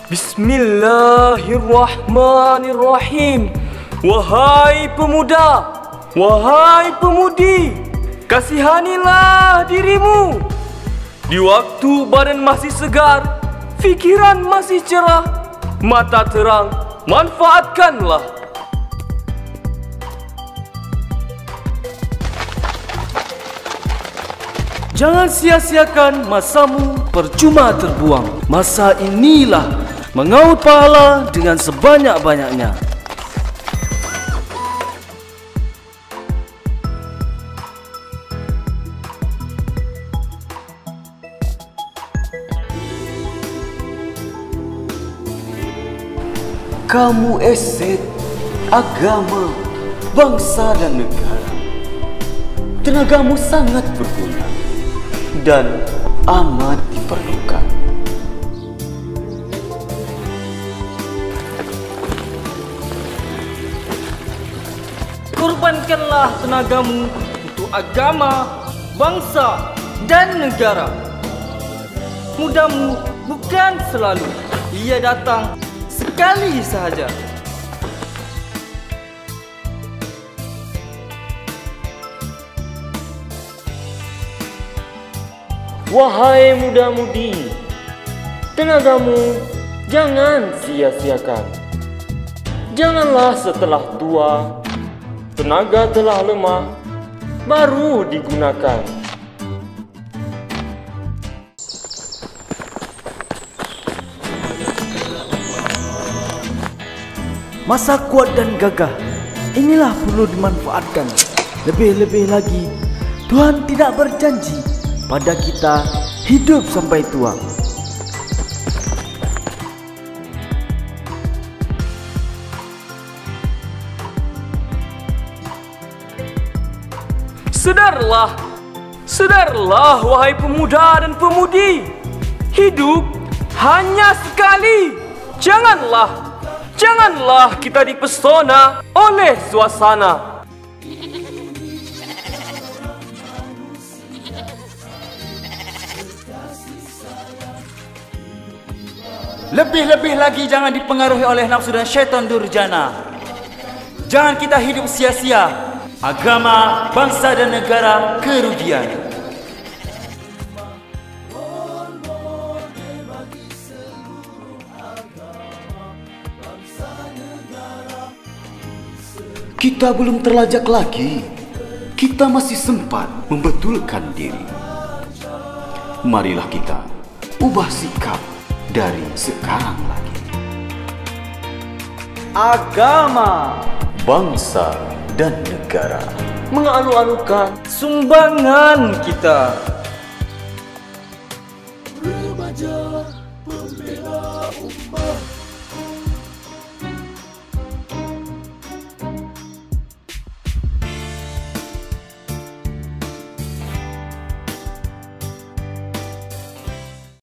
Bismillahirrahmanirrahim. Wahai pemuda, wahai pemudi, kasihanilah dirimu. Di waktu badan masih segar, fikiran masih cerah, mata terang, manfaatkanlah. Jangan sia-siakan masamu percuma terbuang. Masa inilah mengaut pahala dengan sebanyak-banyaknya. Kamu eset agama, bangsa dan negara. Tenagamu sangat berguna dan amat diperlukan. Korbankanlah tenagamu untuk agama, bangsa dan negara. Mudamu bukan selalu, ia datang sekali sahaja. Wahai muda-mudi, tenagamu jangan sia-siakan. Janganlah setelah tua, tenaga telah lemah, baru digunakan. Masa kuat dan gagah, inilah perlu dimanfaatkan. Lebih-lebih lagi, Tuhan tidak berjanji pada kita hidup sampai tua. Sedarlah, sedarlah wahai pemuda dan pemudi. Hidup hanya sekali. Janganlah kita dipesona oleh suasana. Lebih-lebih lagi jangan dipengaruhi oleh nafsu dan syaitan durjana. Jangan kita hidup sia-sia. Agama, bangsa dan negara kerugian. Kita belum terlajak lagi. Kita masih sempat membetulkan diri. Marilah kita ubah sikap dari sekarang lagi. Agama, Bangsa dan negara mengalu-alukan sumbangan kita.